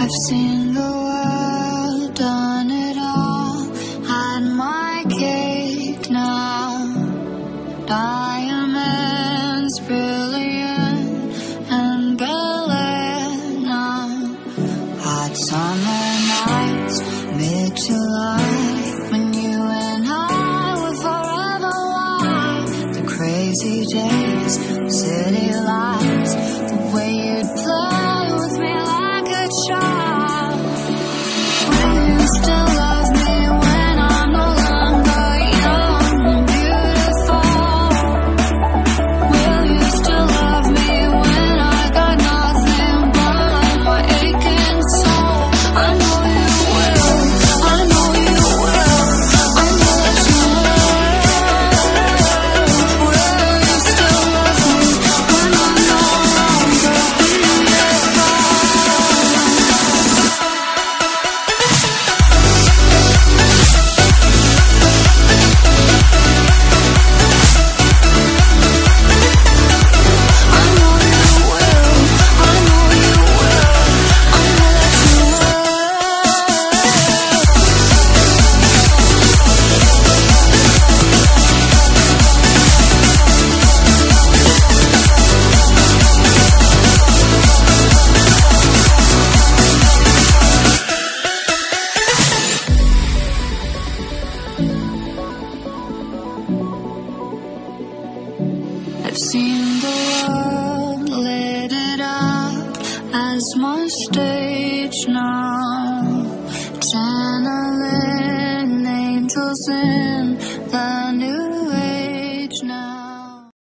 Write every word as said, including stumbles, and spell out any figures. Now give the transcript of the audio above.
I've seen the world, done it all, had my cake now. Diamonds brilliant and Bel-Air now. Hot summer nights, mid-July, when you and I were forever wild. The crazy days, city lights, the way you'd play with me like a child. Will you still love me when I'm no longer young and beautiful? Will you still love me when I got nothing but my aching soul? I know you will, I know you will, I know that you will. Will you still love me when I'm no longer beautiful? I know you will, I know you will, I know that you I've seen the world, lit it up as my stage now. Channeling angels in